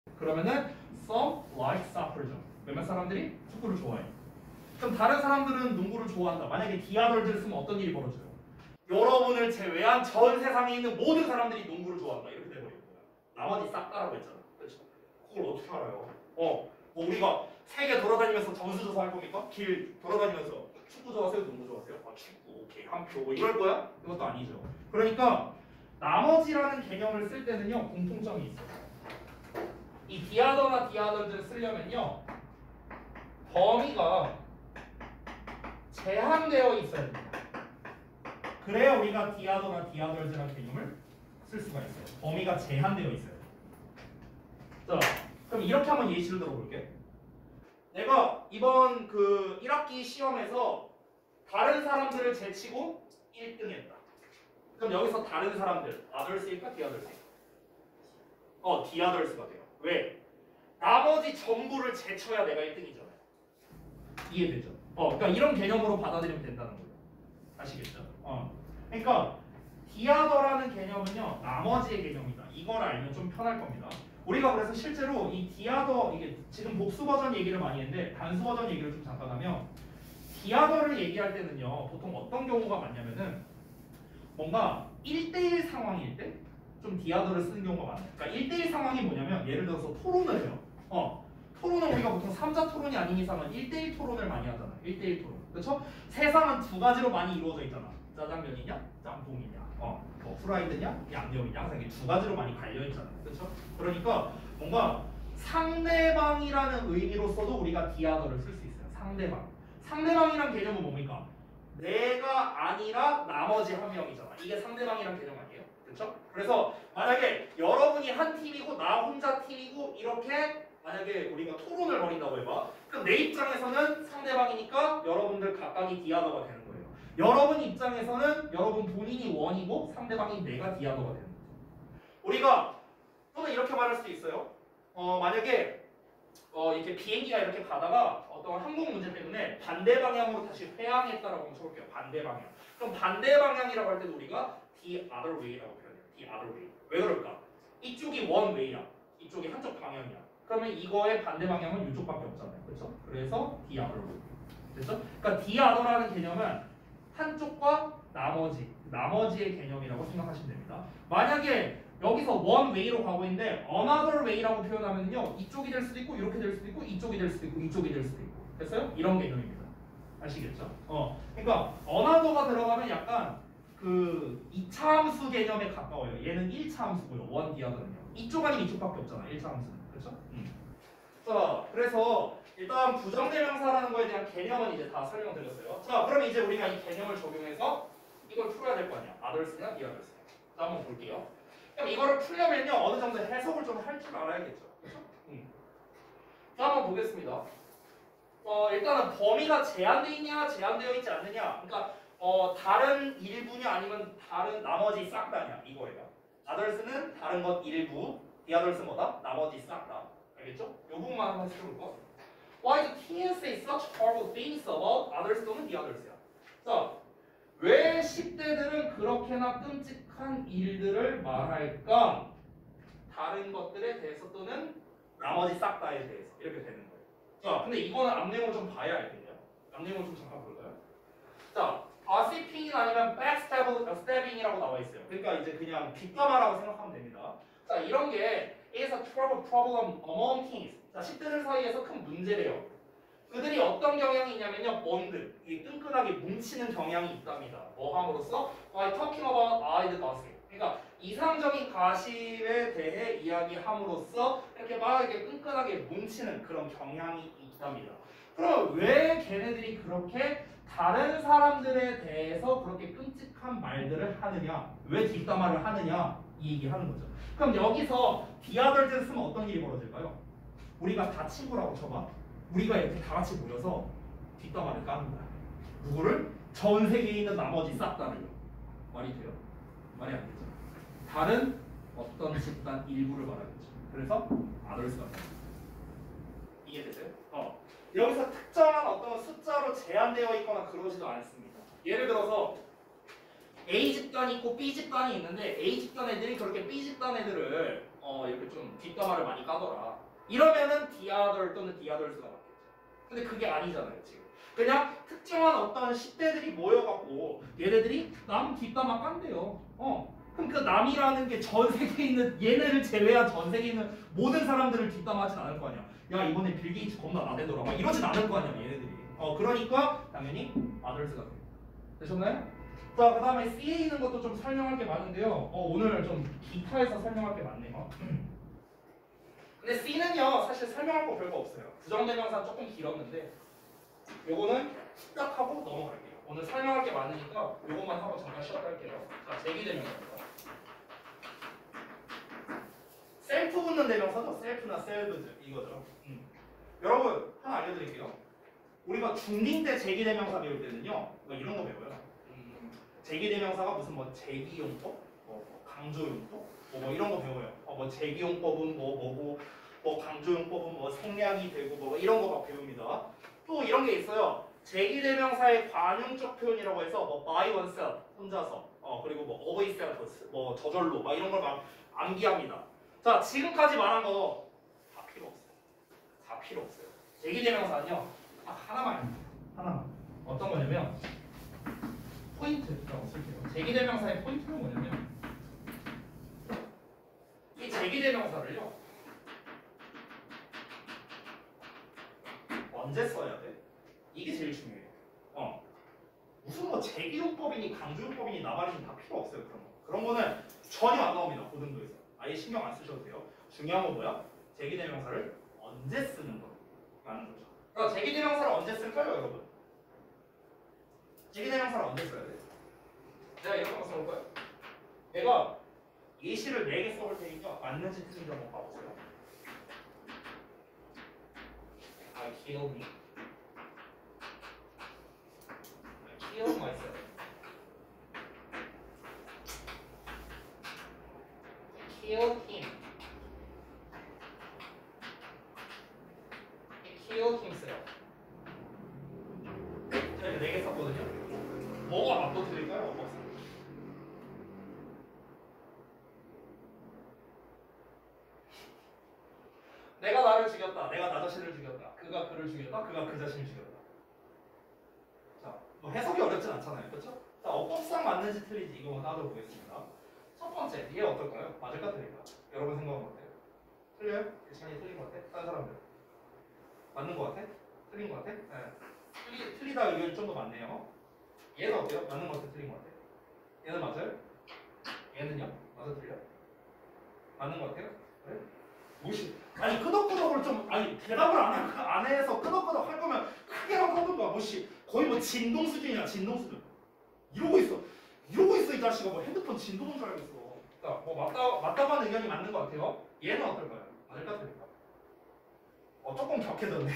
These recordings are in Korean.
그러면은 some like soccer죠. 몇몇 사람들이 축구를 좋아해. 그럼 다른 사람들은 농구를 좋아한다. 만약에 디아덜즈를 쓰면 어떤 일이 벌어져요? 여러분을 제외한 전 세상에 있는 모든 사람들이 농구를 좋아한다. 이렇게 돼버리는 거야. 나머지 싹 다라고 했잖아. 그렇죠? 그걸 어떻게 알아요? 뭐 우리가 세계 돌아다니면서 점수조사 할 겁니까? 길 돌아다니면서 축구 좋아하세요? 농구 좋아하세요? 아 축구 오케이 한 표 뭐 이럴 거야? 이것도 아니죠. 그러니까 나머지라는 개념을 쓸 때는요 공통점이 있어요. 이 디아더나 디아덜즈를 쓰려면요 범위가 제한되어 있어야 됩니다. 그래야 우리가 디아더나 디아덜즈라는 개념을 쓸 수가 있어요. 범위가 제한되어 있어요. 자, 그럼 이렇게 한번 예시를 들어볼게. 내가 이번 그 1학기 시험에서 다른 사람들을 제치고 1등 했다. 그럼 여기서 다른 사람들, 아덜스일까 디아덜스일까? 디아덜스가 돼요. 왜? 나머지 전부를 제쳐야 내가 1등이잖아요. 이해되죠? 그러니까 이런 개념으로 받아들이면 된다는 거예요. 아시겠죠? 그러니까 디아더라는 개념은요 나머지의 개념이다. 이걸 알면 좀 편할 겁니다. 우리가 그래서 실제로 이 디아더 이게 지금 복수 버전 얘기를 많이 했는데 단수 버전 얘기를 좀 잠깐 하면 디아더를 얘기할 때는요 보통 어떤 경우가 많냐면은 뭔가 1대1 상황일 때 좀 디아더를 쓰는 경우가 많아요. 그러니까 1대1 상황이 뭐냐면 예를 들어서 토론을 해요. 토론은 우리가 보통 3자 토론이 아닌 이상은 1대1 토론을 많이 하잖아. 1대1 토론. 그렇죠? 세상은 두 가지로 많이 이루어져 있잖아. 짜장면이냐, 짬뽕이냐, 뭐 후라이드냐, 양념이냐 항상 이게 두 가지로 많이 갈려 있잖아. 그렇죠? 그러니까 뭔가 상대방이라는 의미로서도 우리가 디아더를 쓸 수 있어요. 상대방. 상대방이란 개념은 뭡니까? 내가 아니라 나머지 한 명이잖아. 이게 상대방이란 개념 아니에요? 그렇죠? 그래서 만약에 여러분이 한 팀이고 나 혼자 팀이고 이렇게 만약에 우리가 토론을 벌인다고 해봐. 그럼 내 입장에서는 상대방이니까 여러분들 각각이 디아더가 되는 거예요. 여러분 입장에서는 여러분 본인이 원이고 상대방이 내가 디아더가 되는 거죠. 우리가 또는 이렇게 말할 수도 있어요. 만약에 이렇게 비행기가 이렇게 가다가 어떤 항공 문제 때문에 반대 방향으로 다시 회항했다라고 한번 쳐볼게요. 반대 방향. 그럼 반대 방향이라고 할 때도 우리가 the other way라고 표현해요. the other way. 왜 그럴까? 이쪽이 one way야. 이쪽이 한쪽 방향이야. 그러면 이거의 반대 방향은 이쪽밖에 없잖아요. 그렇죠? 그래서 the other way. 됐죠? 그러니까 the other라는 개념은 한쪽과 나머지의 개념이라고 생각하시면 됩니다. 만약에 여기서 one way로 가고 있는데 another way라고 표현하면요 이쪽이 될 수도 있고 이렇게 될 수도 있고 이쪽이 될 수도 있고 이쪽이 될 수도 있고 됐어요? 이런 개념입니다. 아시겠죠? 그러니까 another가 들어가면 약간 그 2차 함수 개념에 가까워요. 얘는 1차 함수고요. one the other는요. 이쪽 아니면 이쪽밖에 없잖아. 1차 함수는. 그렇죠? 자, 그래서 일단 부정대명사라는 거에 대한 개념은 이제 다 설명드렸어요. 자, 그럼 이제 우리가 이 개념을 적용해서 이걸 풀어야 될 거 아니야. others냐, the others냐. 자, 한번 볼게요. 그럼 이거를 풀려면요 어느 정도 해석을 좀 할 줄 알아야겠죠. 그렇죠? 자, 한번 보겠습니다. 일단은 범위가 제한되어 있냐, 제한되어 있지 않느냐. 그러니까 다른 일부냐 아니면 다른 나머지 싹 다냐 이거예요. others는 다른 것 일부, the others 뭐다? 나머지 싹 다. 알겠죠? 요 부분만 한번 해볼까? Why do teens say such horrible things about others 또는 the others야? 자, 왜 10대들은 그렇게나 끔찍한 일들을 말할까? 다른 것들에 대해서 또는 나머지 싹 다에 대해서 이렇게 되는 거예요. 자, 근데 이거는 앞내용을 좀 봐야 알겠네요. 앞내용을 좀 잠깐 볼까요? 자, gossiping 아니면 backstabbing이라고 나와 있어요. 그러니까 이제 그냥 뒷담화라고 생각하면 됩니다. 자, 이런 게 is a problem among teens. 자, 10대들 사이에서 큰 문제래요. 그들이 어떤 경향이 있냐면요, 본드, 이 끈끈하게 뭉치는 경향이 있답니다. 뭐 함으로써? By talking about eyed gossip. 그러니까 이상적인 가십에 대해 이야기함으로써 이렇게 막 이렇게 끈끈하게 뭉치는 그런 경향이 있답니다. 그럼 왜 걔네들이 그렇게 다른 사람들에 대해서 그렇게 끔찍한 말들을 하느냐? 왜 뒷담화를 하느냐? 이 얘기하는 거죠. 그럼 여기서 디아덜즈를 쓰면 어떤 일이 벌어질까요? 우리가 다 친구라고 쳐봐. 우리가 이렇게 다 같이 모여서 뒷담화를 까는 거야. 누구를? 전 세계에 있는 나머지 싹 다를요. 말이 돼요? 말이 안 되죠. 다른 어떤 집단 일부를 말하겠죠. 그래서 아덜스가 이해되세요? 여기서 특정한 어떤 숫자로 제한되어 있거나 그러지도 않습니다. 예를 들어서 A 집단이 있고 B 집단이 있는데 A 집단 애들이 그렇게 B 집단 애들을 이렇게 좀 뒷담화를 많이 까더라. 이러면은 디아덜 또는 디아덜스가 맞겠죠. 근데 그게 아니잖아요 지금. 그냥 특정한 어떤 10대들이 모여갖고 얘네들이 남 뒷담화 깐대요. 그럼 그 남이라는 게 전 세계에 있는 얘네를 제외한 전 세계에 있는 모든 사람들을 뒷담화하진 않을 거 아니야. 야 이번에 빌 게이츠 겁나 나대더라. 막 이러진 않을 거 아니야 얘네들이. 그러니까 당연히 아덜스가 돼요. 되셨나요? 자, 그 다음에 C에 있는 것도 좀 설명할 게 많은데요. 오늘 좀 기타에서 설명할 게 많네요. 근데 C는요, 사실 설명할 거 별거 없어요. 부정대명사 조금 길었는데, 요거는 딱 하고 넘어갈게요. 오늘 설명할 게 많으니까 요것만 하고 잠깐 쉬었다 할게요. 자, 제기대명사입니다. 셀프 붙는 대명사죠? 셀프나 셀브즈 이거죠. 여러분 하나 알려드릴게요. 우리가 중딩 때 제기대명사 배울 때는요, 뭐 이런 거 배워요. 제기대명사가 무슨 뭐 제기용법, 뭐 강조용법, 뭐 이런 거 배워요. 뭐 제기용법은 뭐고, 뭐 강조용법은 뭐 생략이 되고 뭐 이런 거 막 배웁니다. 또 이런 게 있어요. 제기대명사의 관용적 표현이라고 해서 뭐 by oneself 혼자서, 그리고 뭐 of itself 뭐 저절로 막 이런 걸 막 암기합니다. 자, 지금까지 말한 거 다 필요 없어요. 다 필요 없어요. 제기대명사는요, 딱 하나만 하나만. 어떤 거냐면 포인트라고 쓸게요. 제기대명사의 포인트는 뭐냐면 이 제기대명사를요 언제 써야 돼? 이게 제일 중요해요. 무슨 뭐 제기용법이니 강조용법이니 나발이니 다 필요 없어요. 그런 거는 전혀 안 나옵니다. 고등부에서 아예 신경 안 쓰셔도 돼요. 중요한 건 뭐야? 제기대명사를 언제 쓰는 거라는 거죠. 그러니까 제기대명사를 언제 쓸까요, 여러분? 제기대명사를 언제 써야 돼? 내가 이렇게 한번 써볼 거예요. 내가 예시를 4개 써볼 테니까 맞는지 틀린지 한번 봐보세요. I kill me. I kill myself. I kill him. He killed himself. 제가 4개 썼거든요. 뭐가 맞붙을까요? 내가 나를 죽였다. 내가 나 자신을 죽였다. 그가 그를 죽였다. 그가 그 자신을 죽였다. 자, 뭐 해석이 어렵진 않잖아요. 그렇죠? 자, 어법상 맞는지 틀리지 이거 따져보겠습니다. 첫 번째, 얘 어떨까요? 맞을까 틀릴까? 여러분 생각은 어때요? 틀려요? 대찬이 틀린 것 같아? 다른 사람들? 맞는 것 같아? 틀린 것 같아? 네. 틀리다 의견이 좀 더 많네요. 얘는 어때요? 맞는 것 같아? 틀린 것 같아? 얘는 맞아요? 얘는요? 맞아 틀려? 맞는 것 같아요? 그래? 무시. 아니 끄덕끄덕을 좀 아니 대답을 안 해서 끄덕끄덕 할 거면 크게라도 하던가. 무시. 거의 뭐 진동 수준이야. 진동 수준. 이러고 있어 이 자식아. 뭐 핸드폰 진동인 줄 알겠어. 자, 뭐 맞다고 하는 의견이 맞는 것 같아요. 얘는 어떨까요? 맞을까 틀릴까? 조금 격해졌네.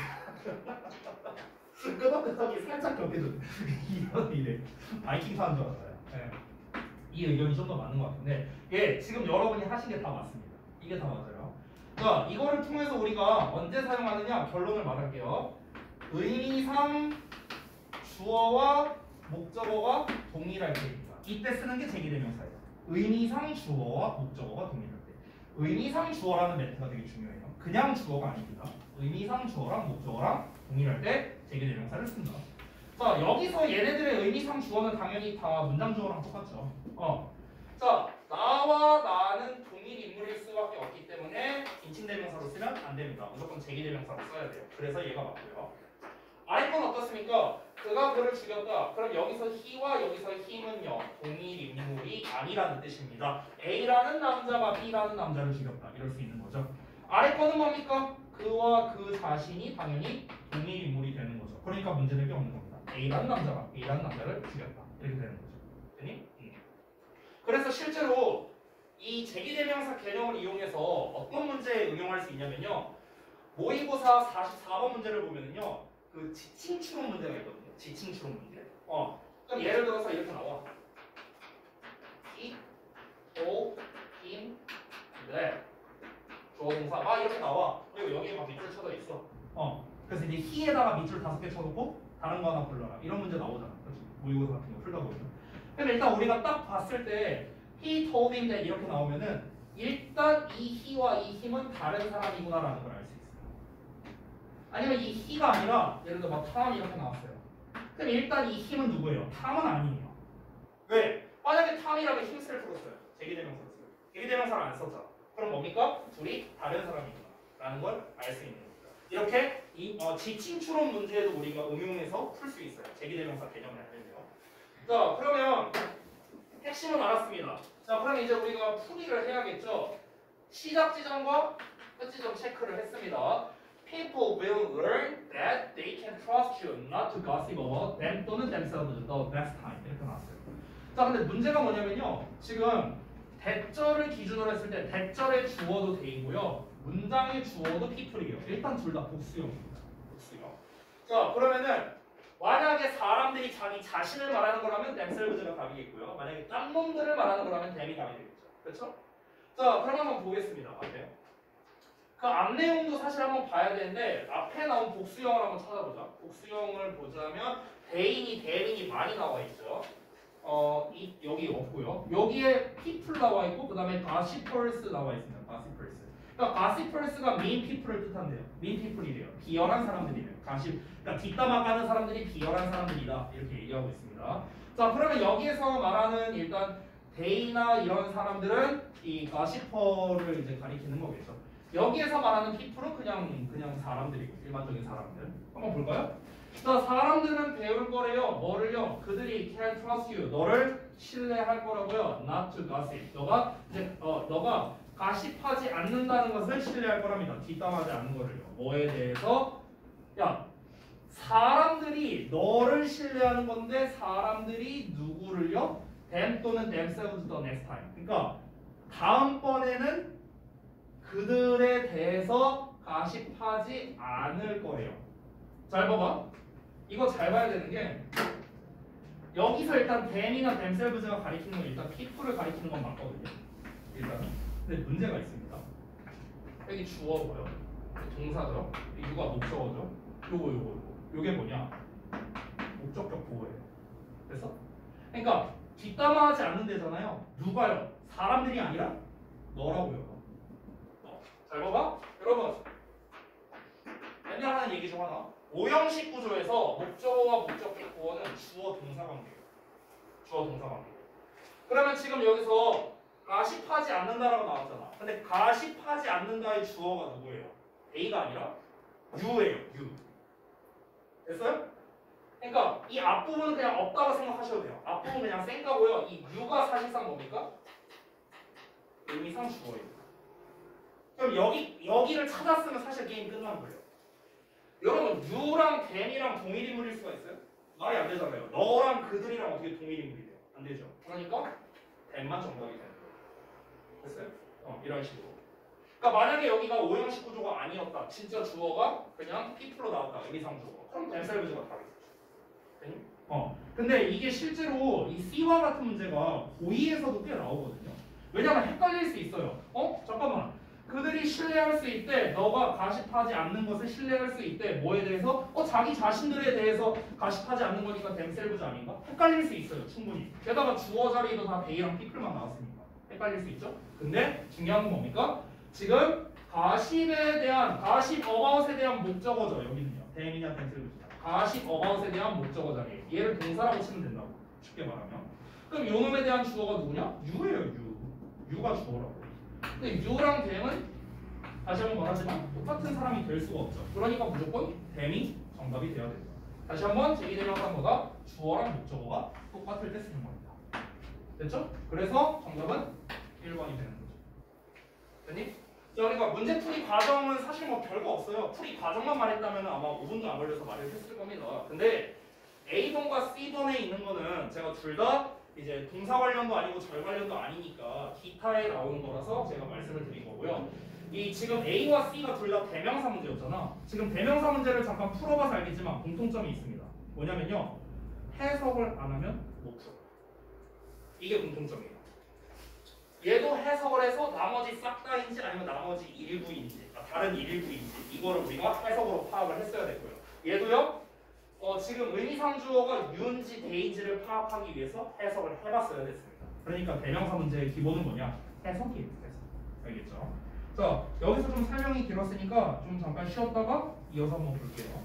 끄덕끄덕이 살짝 격해졌네. 이래 바이킹 타는 줄 알았어요. 네. 이 의견이 좀 더 맞는 것 같은데, 예, 지금 여러분이 하신 게 다 맞습니다. 이게 다 맞아요. 자, 이거를 통해서 우리가 언제 사용하느냐 결론을 말할게요. 의미상 주어와 목적어가 동일할 때입니다. 이때 쓰는 게 제기대명사예요. 의미상 주어와 목적어가 동일할 때. 의미상 주어라는 멘트가 되게 중요해요. 그냥 주어가 아닙니다. 의미상 주어랑 목적어랑 동일할 때 제기대명사를 쓴다. 자, 여기서 얘네들의 의미상 주어는 당연히 다 문장 주어랑 똑같죠. 자, 나와 나는 동일 인물일 수밖에 없기 때문에 인칭대명사로 쓰면 안 됩니다. 무조건 제기대명사로 써야 돼요. 그래서 얘가 맞고요. 아래 건 어떻습니까? 그가 그를 죽였다. 그럼 여기서 he와 여기서 him은요 동일 인물이 아니라는 뜻입니다. A라는 남자가 B라는 남자를 죽였다. 이럴 수 있는 거죠. 아래 거는 뭡니까? 그와 그 자신이 당연히 동일 인물이 되는 거죠. 그러니까 문제될 게 없는 겁니다. A라는 남자가 B라는 남자를 죽였다. 이렇게 되는 거죠. 됐니? 그래서 실제로 이 제기대명사 개념을 이용해서 어떤 문제에 응용할 수 있냐면요. 모의고사 44번 문제를 보면은요. 그 지칭 추론 문제가 있거든요. 지칭 추론 문제. 그럼 예를 들어서 이렇게 나와. he, told, him, that. 주어 동사 막 이렇게 나와. 그리고 여기에 막 밑줄 쳐져 있어. 그래서 이제 he에다가 밑줄 5개 쳐놓고 다른 거 하나 불러라. 이런 문제 나오잖아. 그렇지? 모의고사 같은 거 풀다 보면. 근데 일단 우리가 딱 봤을 때 he told him that 이렇게 나오면은 일단 이 he와 이 him은 다른 사람이구나라는 걸 알 수 있어요. 아니면 이 he가 아니라 예를 들어 막 Tom 이렇게 나왔어요. 그럼 일단 이 him은 누구예요? Tom은 아니에요. 왜? 만약에 Tom이라고 힘쓸 풀었어요. 제기대명사를 써요. 제기대명사를 안 썼잖아. 그럼 뭡니까? 둘이 다른 사람이구나라는 걸 알 수 있는 겁니다. 이렇게 이 지칭 추론 문제에도 우리가 응용해서 풀 수 있어요. 제기대명사 개념을 알면요. 자, 그러면 핵심은 알았습니다. 자, 그럼 이제 우리가 풀이를 해야겠죠. 시작 지점과 끝 지점 체크를 했습니다. People will learn that they can trust you not to gossip about them 또는 themselves the next time 이렇게 나왔어요. 자, 근데 문제가 뭐냐면요. 지금 대절을 기준으로 했을 때 대절의 주어도 the이고요. 문장의 주어도 people이에요. 일단 둘 다 복수형입니다. 복수형. 자, 그러면은 만약에 사람들이 자기 자신을 말하는 거라면 themselves가 답이겠고요. 만약에 딴 놈들을 말하는 거라면 them이 답이 되겠죠. 그렇죠? 자, 그럼 한번 보겠습니다. 앞에. 그 앞 내용도 사실 한번 봐야 되는데 앞에 나온 복수형을 한번 찾아보자. 복수형을 보자면 대인이 대인이 많이 나와 있죠. 여기 없고요. 여기에 people 나와 있고 그 다음에 gossipers 나와 있습니다. gossipers. 그러니까 gossipers가 mean people을 뜻한대요. mean people이래요. 비열한 사람들이래요. 그러니까 뒷담화 까는 사람들이 비열한 사람들이다 이렇게 얘기하고 있습니다. 자, 그러면 여기에서 말하는 일단 대인이나 이런 사람들은 이 gossiper를 이제 가리키는 거겠죠. 여기에서 말하는 people은 그냥 사람들이고 일반적인 사람들. 한번 볼까요? 자, 사람들은 배울 거래요. 뭐를요? 그들이 can trust you. 너를 신뢰할 거라고요. Not to gossip. 너가 가십하지 않는다는 것을 신뢰할 거랍니다. 뒷담하지 않는 거를요. 뭐에 대해서? 야, 사람들이 너를 신뢰하는 건데 사람들이 누구를요? them 또는 themselves the next time. 그러니까 다음번에는 그들에 대해서 가십하지 않을 거예요. 잘 봐봐. 이거 잘 봐야 되는 게 여기서 일단 them이나 themselves가 가리키는 건 일단 people을 가리키는 건 맞거든요. 일단은. 근데 문제가 있습니다. 여기 주어고요. 동사죠. 이거가 목적어죠. 요거. 요게 뭐냐? 목적격 보호예요. 그래서? 그러니까 뒷담화하지 않는 데잖아요. 누가요? 사람들이 아니라 너라고요. 잘 봐봐. 여러분. 맨날 하는 얘기 중 하나. 오형식 구조에서 목적어와 목적격 보호는 주어 동사 관계예요. 주어 동사 관계. 그러면 지금 여기서 가십하지 않는다라고 나왔잖아. 근데 가십하지 않는다의 주어가 누구예요? A가 아니라 U예요. U. 됐어요? 그러니까 이 앞부분은 그냥 없다고 생각하셔도 돼요. 앞부분 그냥 생각고요. 이 U가 사실상 뭡니까? 의미상 주어예요. 그럼 여기를 찾았으면 사실 게임 끝난 거예요. 여러분 U랑 them이랑 동일 인물일 수가 있어요? 말이 안 되잖아요. 너랑 그들이랑 어떻게 동일 인물이 돼요? 안 되죠. 그러니까 them만 정답이 되는 거예요. 됐어요? 이런 식으로. 그러니까 만약에 여기가 오형식 구조가 아니었다. 진짜 주어가 그냥 people로 나왔다. 의미상 주어. 그럼 themselves가 답이겠죠. 근데 이게 실제로 이 C와 같은 문제가 고의에서도 꽤 나오거든요. 왜냐면 헷갈릴 수 있어요. 잠깐만. 그들이 신뢰할 수 있대. 너가 가십하지 않는 것을 신뢰할 수 있대. 뭐에 대해서? 자기 자신들에 대해서 가십하지 않는 거니까 themselves 아닌가? 헷갈릴 수 있어요. 충분히. 게다가 주어 자리도 다 they랑 people만 나왔으니까. 헷갈릴 수 있죠? 근데 중요한 건 뭡니까? 지금 가십에 대한 가십 about에 대한 목적어죠. 여기는요. them이냐 themselves냐. 가십 about에 대한 목적어 자리에 얘를 동사라고 치면 된다고. 쉽게 말하면. 그럼 요놈에 대한 주어가 누구냐? U예요. U. U가 주어라고. 근데 U랑 them은 다시 한번 말하지만 똑같은 사람이 될 수가 없죠. 그러니까 무조건 them이 정답이 돼야 된다. 다시 한번 제기대명사보다 주어랑 목적어가 똑같을 때 쓰는 겁니다. 됐죠? 그래서 정답은 1번이 되는 거죠. 됐니? 그러니까 문제 풀이 과정은 사실 뭐 별거 없어요. 풀이 과정만 말했다면 아마 5분도 안 걸려서 말을 했을 겁니다. 근데 A번과 C번에 있는 거는 제가 둘 다 이제 동사 관련도 아니고 절 관련도 아니니까 기타에 나오는 거라서 제가 말씀을 드린 거고요. 이 지금 A와 C가 둘 다 대명사 문제였잖아. 지금 대명사 문제를 잠깐 풀어봐서 알겠지만 공통점이 있습니다. 뭐냐면요. 해석을 안 하면 못 풀어. 이게 공통점이에요. 얘도 해석을 해서 나머지 싹 다인지 아니면 나머지 일부인지 다른 일부인지 이거를 우리가 해석으로 파악을 했어야 됐고요. 얘도요. 지금 의미상 주어가 유인지 대인지를 파악하기 위해서 해석을 해봤어야 됐습니다. 그러니까 대명사 문제의 기본은 뭐냐? 해석이에요. 해석. 알겠죠? 자, 여기서 좀 설명이 길었으니까 좀 잠깐 쉬었다가 이어서 한번 볼게요.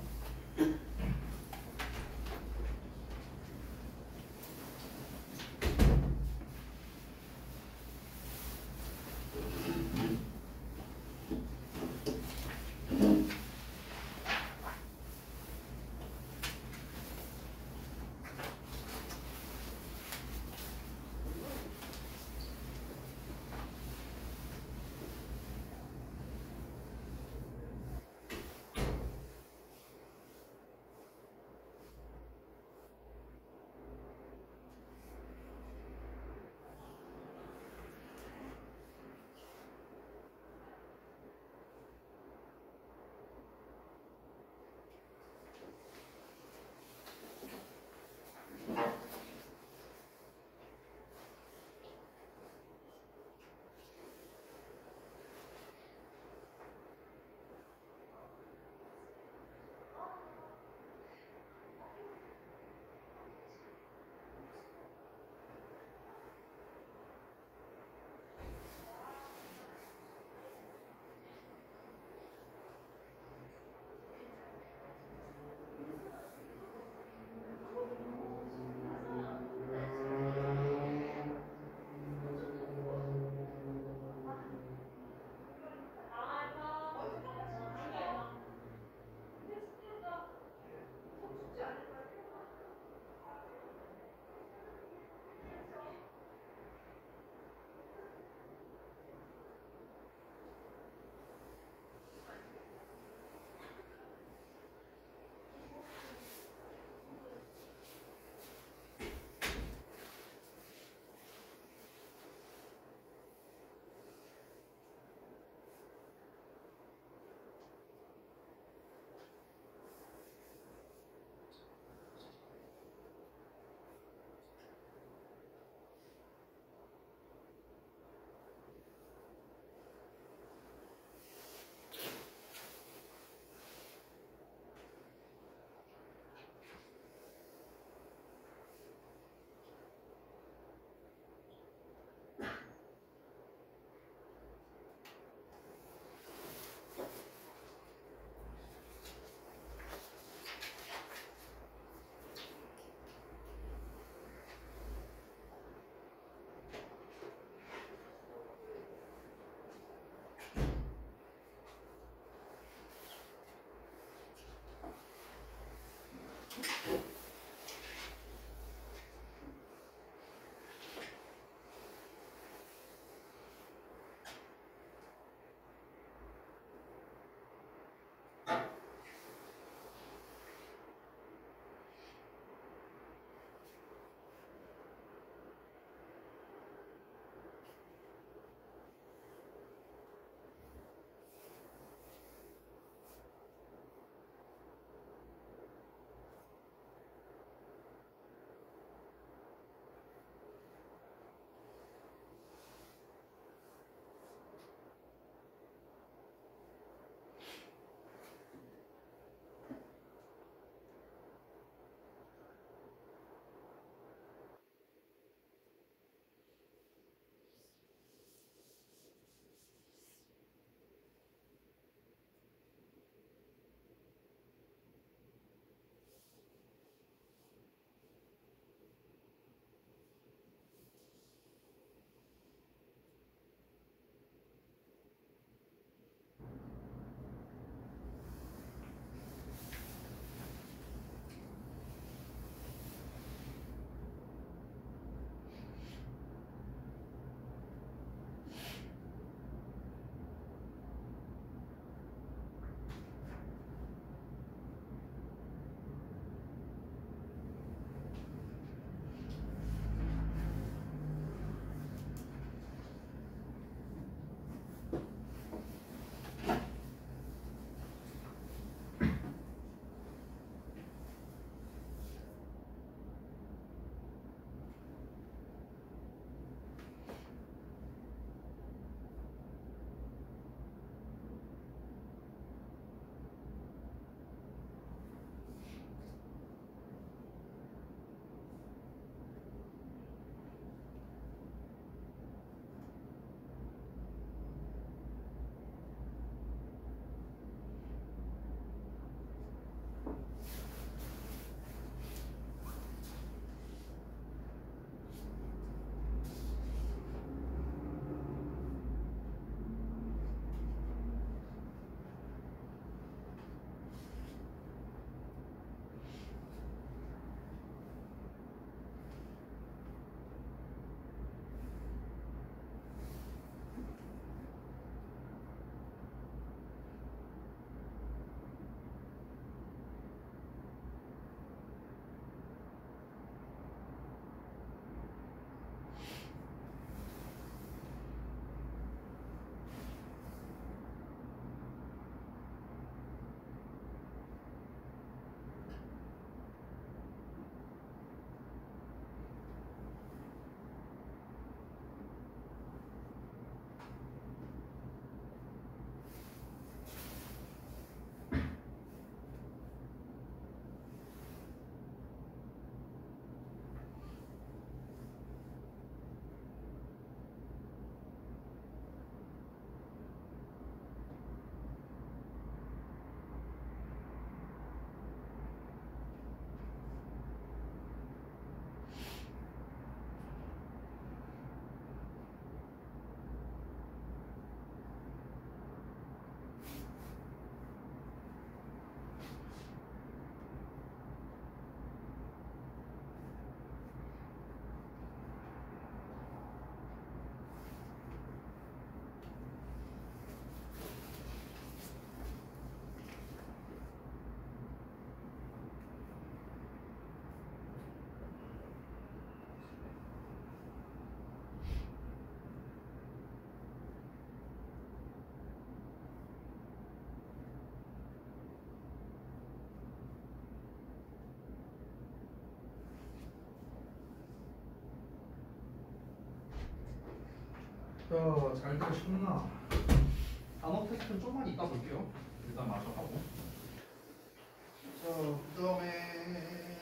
자, 잘 들으셨나? 단어 테스트는 좀만 이따 볼게요. 일단 마저 하고. 자, 그 다음에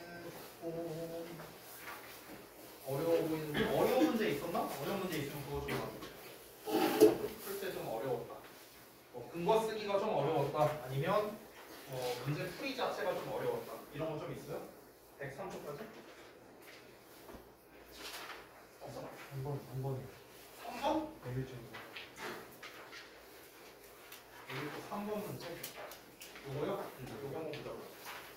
어려워 보이는 어려운 문제 있었나? 어려운 문제 있으면 그거 좀 봐주세요. 풀 때 좀 어려웠다. 근거 쓰기가 좀 어려웠다. 아니면 문제 풀이 자체가 좀 어려웠다. 이런 거 좀 있어요? 103초까지? 없어? 3번이요. 3번? 내일쯤. 여기 또 3번 문제. 요거요? 요거 한번 보자고요.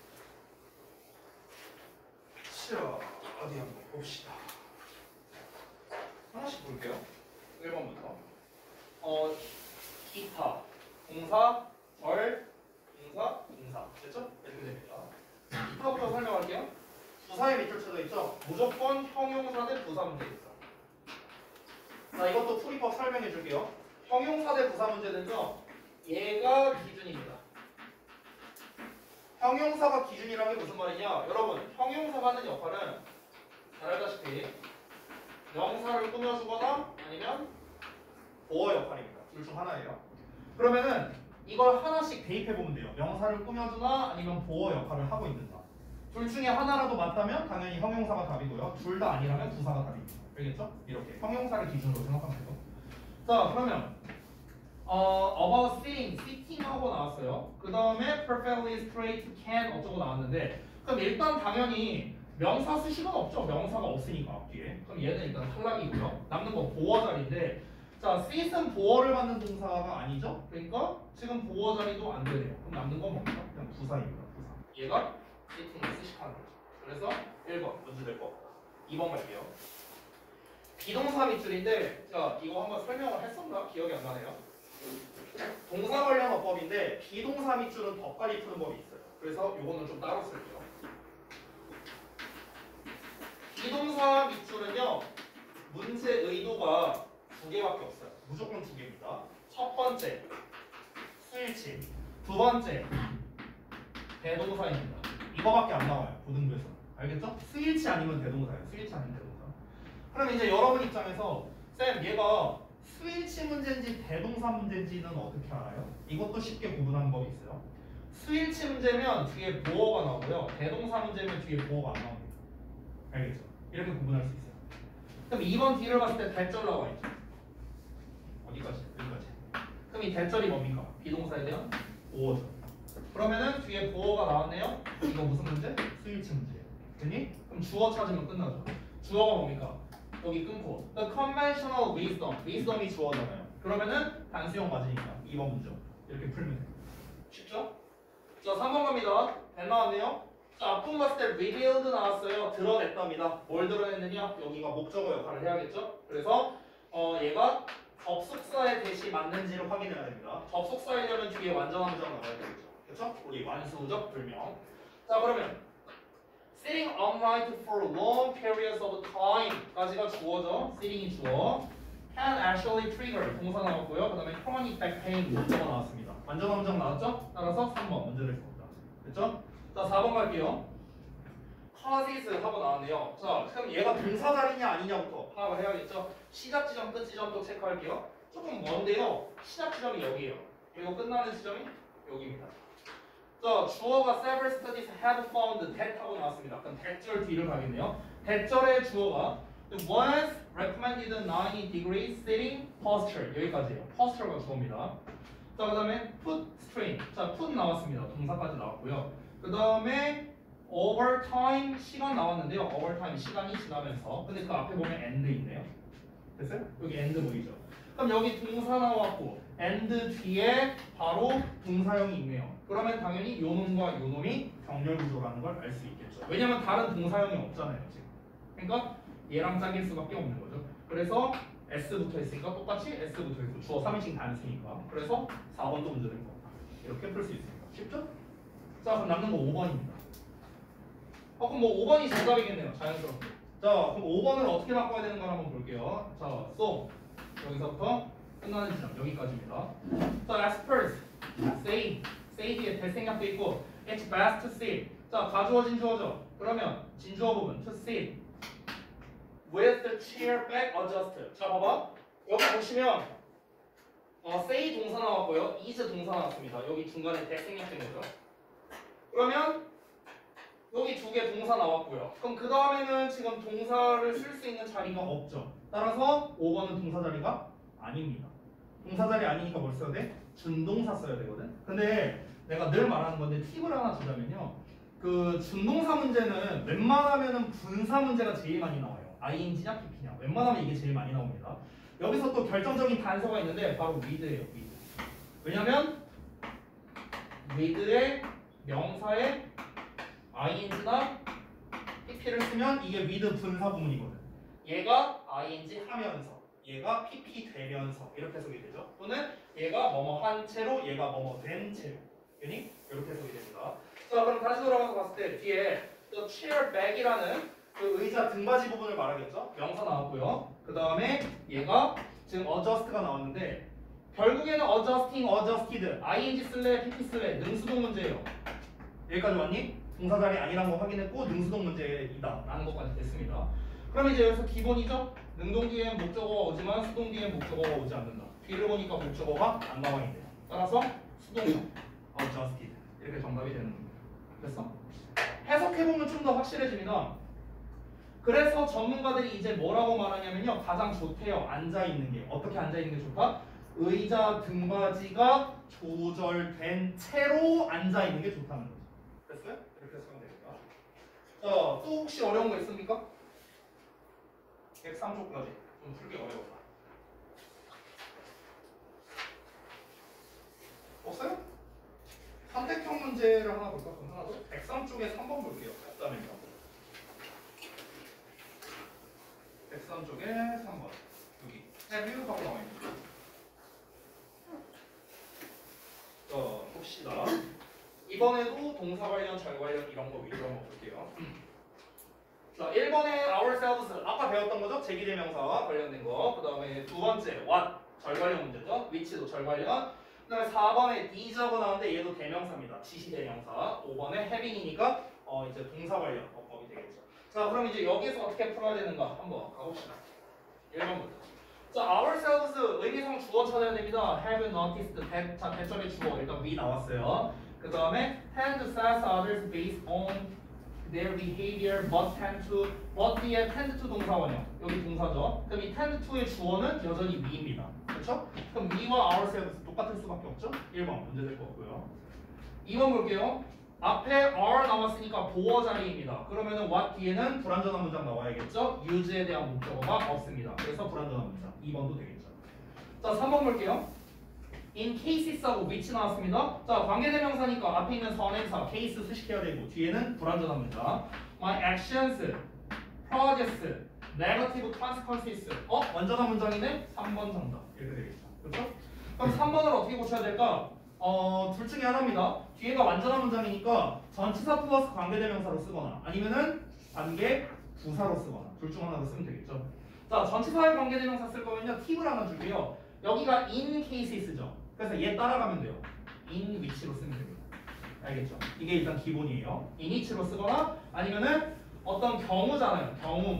자, 어디 한번 봅시다. 하나씩 볼게요. 1번부터. 기타, 동사, 절, 동사, 인사. 됐죠? 이렇게 됩니다. 기타부터 설명할게요. 부사의 밑줄 쳐져 있죠? 무조건 형용사 대 부사 문제 있어. 자, 이것도 풀이법 설명해 줄게요. 형용사 대 부사 문제는요. 얘가 기준입니다. 형용사가 기준이라는 게 무슨 말이냐? 여러분, 형용사가 하는 역할은 잘 알다시피 명사를 꾸며주거나 아니면 보어 역할입니다. 둘 중 하나예요. 그러면은 이걸 하나씩 대입해 보면 돼요. 명사를 꾸며주나 아니면 보어 역할을 하고 있는가. 둘 중에 하나라도 맞다면 당연히 형용사가 답이고요. 둘 다 아니라면 부사가 답입니다. 알겠죠? 이렇게 형용사를 기준으로 생각하면 돼요. 자, 그러면 about sitting 하고 나왔어요. 그 다음에 perfectly straight can 어쩌고 나왔는데 그럼 일단 당연히 명사 수식은 없죠. 명사가 없으니까 뒤에. 그럼 얘는 일단 탈락이고요. 남는 거 보어 자리인데 자, sit은 보어를 받는 동사가 아니죠? 그러니까 지금 보어 자리도 안 되네요. 그럼 남는 건 뭡니까? 그냥 부사입니다. 부사. 얘가 sitting을 수식하는 거죠. 그래서 1번 문제 될 거 없다. 2번 갈게요. 비동사 밑줄인데 자, 이거 한번 설명을 했었나? 기억이 안 나네요. 동사 관련 어법인데 비동사 밑줄은 더 빨리 푸는 법이 있어요. 그래서 요거는 좀 따로 쓸게요. 비동사 밑줄은요. 문제 의도가 두 개밖에 없어요. 무조건 두 개입니다. 첫 번째 수일치, 두 번째 대동사입니다. 이거밖에 안 나와요. 고등부에서. 알겠죠? 수일치 아니면 대동사예요. 수일치 아니면 대동사. 그럼 이제 여러분 입장에서 쌤 얘가 수일치 문제인지 대동사 문제인지는 어떻게 알아요? 이것도 쉽게 구분하는 법이 있어요. 수일치 문제면 뒤에 보어가 나오고요. 대동사 문제면 뒤에 보어가 안 나옵니다. 알겠죠? 이렇게 구분할 수 있어요. 그럼 2번 D를 봤을 때 대절 나와 있죠. 어디까지? 여기까지. 그럼 이 대절이 뭡니까? 비동사에 대한 보어죠. 그러면은 뒤에 보어가 나왔네요. 이거 무슨 문제? 수일치 문제예요. 됐니? 그럼 주어 찾으면 끝나죠. 주어가 뭡니까? 여기 끊고 The conventional wisdom. wisdom이 주어잖아요. 그러면은 단수형 맞으니까 2번 문제 이렇게 풀면 돼요. 쉽죠? 자, 3번 갑니다. 잘 나왔네요. 자, 앞분 봤을 때 revealed 나왔어요. 드러냈답니다. 뭘 드러냈느냐? 여기가 목적어 역할을 해야겠죠? 그래서 얘가 접속사의 대시 맞는지를 확인해야 됩니다. 접속사이려면 뒤에 완전한 문장 나와야 되겠죠. 그렇죠? 우리 완수적 불명. 자, 그러면 sitting upright for long periods of time까지가 주어죠. sitting이 주어. can actually trigger 동사 나왔고요. 그 다음에 chronic back pain 목적어 나왔습니다. 완전한 문장 나왔죠? 따라서 3번 문제 될 겁니다. 됐죠? 자, 4번 갈게요. causes 하고 나왔네요. 자, 그럼 얘가 동사 자리냐 아니냐부터 파악을 해야겠죠? 시작 지점, 끝 지점도 체크할게요. 조금 먼데요. 시작 지점이 여기예요. 그리고 끝나는 지점이 여기입니다. 자, 주어가 several studies have found that 하고 나왔습니다. 그럼 대절 뒤를 가겠네요. 대절의 주어가 once recommended 90 degrees sitting posture 여기까지예요. posture가 주어입니다. 자, 그 다음에 put strain. 자, put 나왔습니다. 동사까지 나왔고요. 그 다음에 overtime 시간 나왔는데요. overtime 시간이 지나면서. 근데 그 앞에 보면 and 있네요. 됐어요? 여기 and 보이죠? 그럼 여기 동사 나왔고 and 뒤에 바로 동사형이 있네요. 그러면 당연히 요 놈과 요 놈이 병렬 구조라는 걸 알 수 있겠죠. 왜냐면 다른 동사형이 없잖아요, 지금. 그러니까 얘랑 짝일 수밖에 없는 거죠. 그래서 S 붙어 있으니까 똑같이 S 붙어 있고 주어 3인칭 단수니까. 그래서 4번도 문제 될 겁니다. 이렇게 풀 수 있습니다. 쉽죠? 자, 그럼 남는 거 5번입니다. 그럼 뭐 5번이 정답이겠네요. 자연스럽게. 자, 그럼 5번을 어떻게 바꿔야 되는가 한번 볼게요. 자, so 여기서부터 끝나는 지점 여기까지입니다. 자, experts say 뒤에 대생략도 있고 it's best to sit. 자, 가주어 진주어죠. 그러면 진주어 부분 to sit with the chair back adjusted. 자, 봐봐. 여기 보시면 say 동사 나왔고요. is 동사 나왔습니다. 여기 중간에 that 생략된 거죠. 그러면 여기 두 개 동사 나왔고요. 그럼 그 다음에는 지금 동사를 쓸 수 있는 자리가 없죠. 따라서 5번은 동사 자리가 아닙니다. 동사 자리 아니니까 뭘 써야 돼? 준동사 써야 되거든. 근데 내가 늘 말하는 건데 팁을 하나 주자면요. 그 준동사 문제는 웬만하면은 분사 문제가 제일 많이 나와요. ing냐 pp냐. 웬만하면 이게 제일 많이 나옵니다. 여기서 또 결정적인 단서가 있는데 바로 with예요. with. 왜냐면 with의 명사에 ing나 pp를 쓰면 이게 with 분사 부문이거든. 얘가 ing 하면서 얘가 pp 되면서 이렇게 해석이 되죠. 또는 얘가 뭐뭐 한 채로 얘가 뭐뭐 된 채로 이렇게 해석이 됩니다. 자, 그럼 다시 돌아가서 봤을 때 뒤에 the chair back이라는 그 의자 등받이 부분을 말하겠죠. 명사 나왔고요. 그 다음에 얘가 지금 adjust가 나왔는데 결국에는 adjusting, adjusted, ing 쓸래, pp 쓸래 능수동 문제예요. 여기까지 왔니? 동사 자리 아니라는 거 확인했고 능수동 문제이다 라는 것까지 됐습니다. 그럼 이제 여기서 기본이죠. 능동 뒤에 목적어가 오지만 수동 뒤에 목적어가 오지 않는다. 뒤를 보니까 목적어가 안 나와 있네요. 따라서 수동사 adjusted 이렇게 정답이 되는 겁니다. 됐어? 해석해보면 좀 더 확실해집니다. 그래서 전문가들이 이제 뭐라고 말하냐면요. 가장 좋대요. 앉아있는 게. 어떻게 앉아있는 게 좋다? 의자 등받이가 조절된 채로 앉아있는 게 좋다는 거죠. 됐어요? 이렇게 해석하면 되겠다. 자, 또 혹시 어려운 거 있습니까? 103쪽까지 좀 풀기 어려웠다. 없어요? 선택형 문제를 하나 볼까? 그럼 하나 더? 103쪽에 3번 볼게요. 간단해요. 103쪽에 3번. 여기. 해뷰 하고 나와 있는 거. 자, 봅시다. 이번에도 동사 관련, 절 관련 이런 거 위주로 한번 볼게요. 자, 1번에 ourselves 아까 배웠던 거죠? 제기대명사와 관련된 거. 그 다음에 두 번째 what 절 관련 문제죠. which도 절 관련. 그 다음에 4번에 these하고 나오는데 얘도 대명사입니다. 지시대명사. 5번에 having이니까 이제 동사 관련 어법이 되겠죠. 자, 그럼 이제 여기서 어떻게 풀어야 되는가 한번 가봅시다. 1번부터. 자, ourselves 의미상 주어 찾아야 됩니다. have noticed that. 자, 대점의 주어 일단 위 나왔어요. 그 다음에 tend to assess others based on their behavior but tend to. but 뒤에 tend to 동사원이요. 여기 동사죠. 그럼 이 tend to의 주어는 여전히 we입니다. 그렇죠? 그럼 we와 ourselves 똑같을 수밖에 없죠? 1번 문제 될 것 같고요. 2번 볼게요. 앞에 are 나왔으니까 보어 자리입니다. 그러면은 what 뒤에는 불완전한 문장 나와야겠죠? use에 대한 목적어가 없습니다. 그래서 불완전한 문장. 2번도 되겠죠. 자, 3번 볼게요. in cases하고 which 나왔습니다. 자, 관계대명사니까 앞에 있는 선행사 case 수식해야 되고 뒤에는 불완전한 문장. my actions, projects, negative consequences. 완전한 문장이네? 3번 정답. 이렇게 되겠죠. 그렇죠? 그럼 3번을 어떻게 고쳐야 될까? 둘 중에 하나입니다. 뒤에가 완전한 문장이니까 전치사 플러스 관계대명사로 쓰거나 아니면은 관계 부사로 쓰거나 둘 중 하나로 쓰면 되겠죠. 자, 전치사의 관계대명사 쓸 거면요. 팁을 하나 줄게요. 여기가 in cases죠. 그래서 얘 따라가면 돼요. in which로 쓰면 됩니다. 알겠죠? 이게 일단 기본이에요. in which로 쓰거나 아니면은 어떤 경우잖아요. 경우,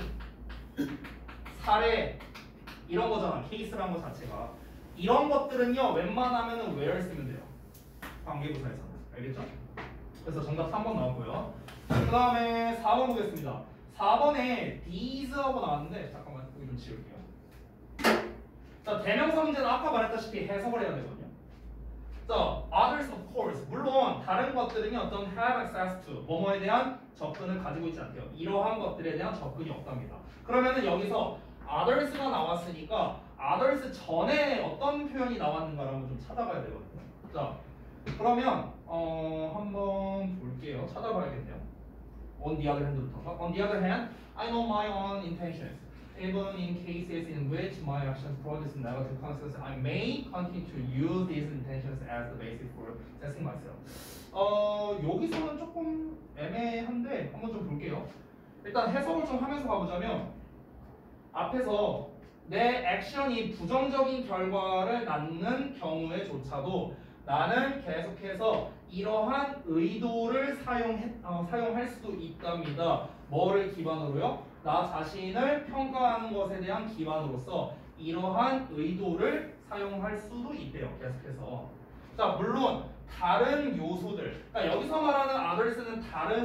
사례 이런 거잖아. 케이스라는 거 자체가. 이런 것들은요. 웬만하면은 where 쓰면 돼요. 관계부사에서. 알겠죠? 그래서 정답 3번 나왔고요. 그 다음에 4번 보겠습니다. 4번에 these하고 나왔는데 잠깐만 여기 좀 지울게요. 자, 대명사 문제는 아까 말했다시피 해석을 해야 되거든요. 자, others of course. 물론 다른 것들은요. 어떤 have access to 뭐뭐에 대한 접근을 가지고 있지 않대요. 이러한 것들에 대한 접근이 없답니다. 그러면은 여기서 others가 나왔으니까 others 전에 어떤 표현이 나왔는가라는 걸 좀 찾아봐야 되거든요. 자, 그러면 한번 볼게요. 찾아봐야겠네요. On the other hand부터. On the other hand, I know my own intentions. Even in cases in which my actions produce negative consequences, I may continue to use these intentions as the basis for assessing myself. 여기서는 조금 애매한데 한번 좀 볼게요. 일단 해석을 좀 하면서 가보자면 앞에서 내 액션이 부정적인 결과를 낳는 경우에조차도 나는 계속해서 이러한 의도를 사용할 수도 있답니다. 뭐를 기반으로요? 나 자신을 평가하는 것에 대한 기반으로서 이러한 의도를 사용할 수도 있대요. 계속해서. 자, 물론 다른 요소들. 그러니까 여기서 말하는 others는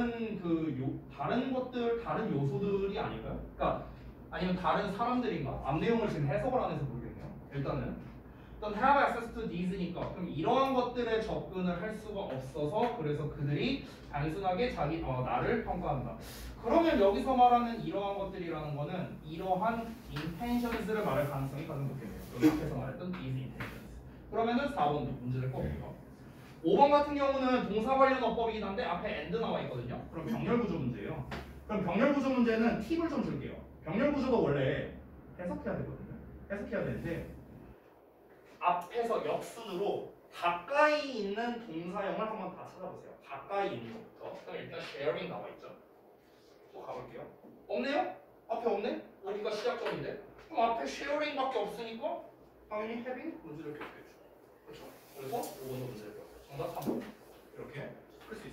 다른 것들, 다른 요소들이 아닐까요? 그러니까 아니면 다른 사람들인가? 앞 내용을 지금 해석을 안 해서 모르겠네요. 일단 have access to these니까 그럼 이러한 것들에 접근을 할 수가 없어서 그래서 그들이 단순하게 나를 평가한다. 그러면 여기서 말하는 이러한 것들이라는 거는 이러한 intentions를 말할 가능성이 가장 높겠네요. 여기 앞에서 말했던 these intentions. 그러면은 4번도 문제될 거고요. 5번 같은 경우는 동사 관련 어법이긴 한데 앞에 and 나와 있거든요. 그럼 병렬 구조 문제예요. 그럼 병렬 구조 문제는 팁을 좀 줄게요. 병렬 구조도 원래 해석해야 되거든요. 해석해야 되는데 앞에서 역순으로 가까이 있는 동사형을 한번 다 찾아보세요. 가까이 있는 것부터. 그럼 일단 sharing 나와 있죠. 또 가볼게요. 없네요? 앞에 없네? 여기가 시작점인데? 그럼 앞에 sharing밖에 없으니까 당연히 having 문제를 겪겠죠. 그렇죠? 그래서 5번도 문제를 겪어요. 정답 3번. 이렇게 풀 수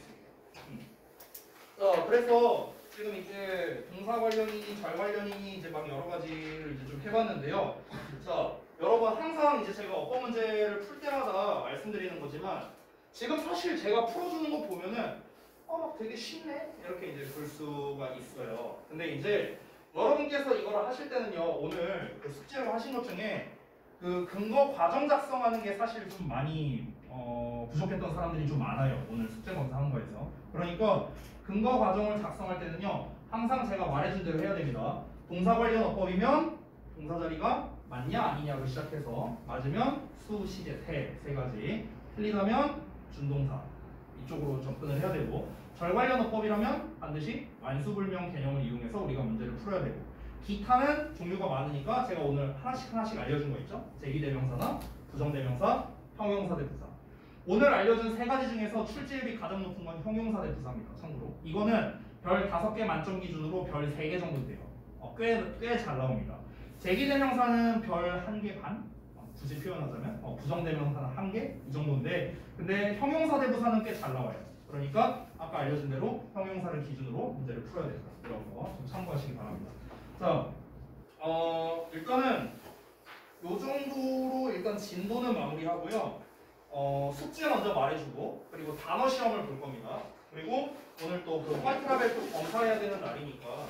있습니다. 그래서 지금 이제 동사 관련이니 절 관련이니 이제 막 여러 가지를 이제 좀 해봤는데요. 자, 여러분 항상 이제 제가 어법 문제를 풀 때마다 말씀드리는 거지만 지금 사실 제가 풀어주는 거 보면은 되게 쉽네 이렇게 이제 볼 수가 있어요. 근데 이제 여러분께서 이걸 하실 때는요, 오늘 그 숙제로 하신 것 중에 그 근거 과정 작성하는 게 사실 좀 많이 부족했던 사람들이 좀 많아요. 오늘 숙제 검사한 거에서. 그러니까 근거 과정을 작성할 때는요, 항상 제가 말해준 대로 해야 됩니다. 동사 관련 어법이면 동사 자리가 맞냐 아니냐로 시작해서 맞으면 수, 시제, 세 가지, 틀리다면 준동사 이쪽으로 접근을 해야 되고, 절 관련 어법이라면 반드시 완수불명 개념을 이용해서 우리가 문제를 풀어야 되고, 기타는 종류가 많으니까 제가 오늘 하나씩 알려준 거 있죠? 제기대명사나 부정대명사, 형용사 대 부사. 오늘 알려준 세 가지 중에서 출제율이 가장 높은 건 형용사 대 부사입니다. 참고로 이거는 별 5개 만점 기준으로 별 3개 정도 돼요. 꽤 잘 나옵니다. 제기대명사는 별 1개 반? 굳이 표현하자면 부정대명사는 1개? 이 정도인데, 근데 형용사 대 부사는 꽤 잘 나와요. 그러니까 아까 알려준 대로 형용사를 기준으로 문제를 풀어야 된다. 이런 거 좀 참고하시기 바랍니다. 자, 일단은 요 정도로 일단 진도는 마무리하고요. 숙제 먼저 말해주고, 그리고 단어 시험을 볼 겁니다. 그리고 오늘 또 그 화이트라벨 또 검사해야 되는 날이니까.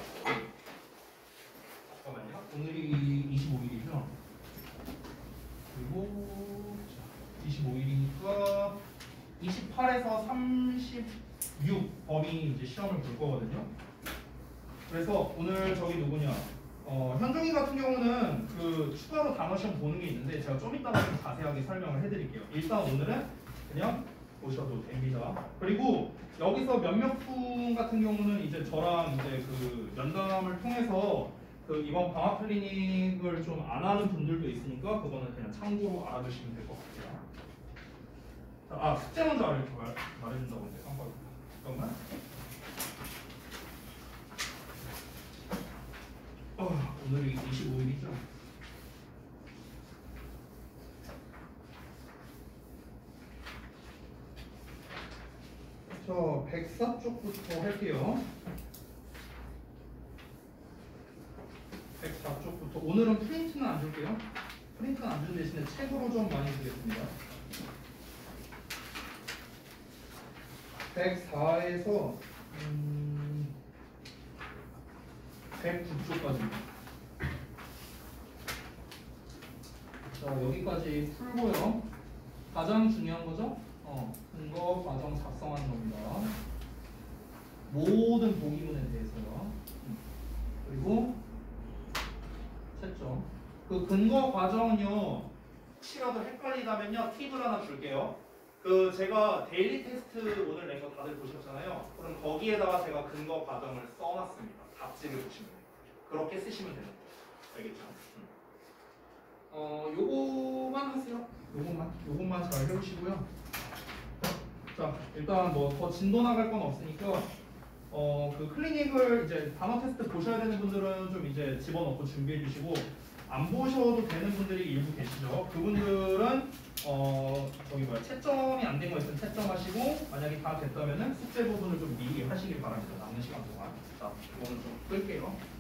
잠깐만요. 오늘이 25일이죠. 그리고 25일이니까 28에서 36 범위 이제 시험을 볼 거거든요. 그래서 오늘 저기 누구냐? 현종이 같은 경우는 그 추가로 단어 시험 보는 게 있는데 제가 좀 이따가 좀 자세하게 설명을 해드릴게요. 일단 오늘은 그냥 보셔도 됩니다. 그리고 여기서 몇몇 분 같은 경우는 이제 저랑 이제 그 면담을 통해서 그 이번 방학 클리닉을 좀 안 하는 분들도 있으니까 그거는 그냥 참고로 알아두시면 될 것 같아요. 숙제 먼저 말해준다고 했는데 잠깐만. 오늘이 25일이죠. 저 104쪽부터 할게요. 104쪽부터. 오늘은 프린트는 안 줄게요. 프린트는 안 주는 대신에 책으로 좀 많이 주겠습니다. 104에서 109쪽까지입니다. 자, 여기까지 풀고요. 가장 중요한 거죠? 근거 과정 작성하는 겁니다. 모든 보기문에 대해서요. 그리고 채점. 그 근거 과정은요, 혹시라도 헷갈리다면요, 팁을 하나 줄게요. 그 제가 데일리 테스트 오늘 낸 거 다들 보셨잖아요. 그럼 거기에다가 제가 근거 과정을 써놨습니다. 답지를 보시면 돼요. 그렇게 쓰시면 되는 거예요. 알겠죠? 요거만 하세요. 요것만 잘 해오시고요. 자, 일단 뭐 더 진도 나갈 건 없으니까 그 클리닉을 이제 단어 테스트 보셔야 되는 분들은 좀 이제 집어넣고 준비해 주시고, 안 보셔도 되는 분들이 일부 계시죠. 그분들은 채점이 안 된 거 있으면 채점하시고, 만약에 다 됐다면은 숙제 부분을 좀 미리 하시길 바랍니다. 남는 시간 동안. 자, 이거는 좀 끌게요.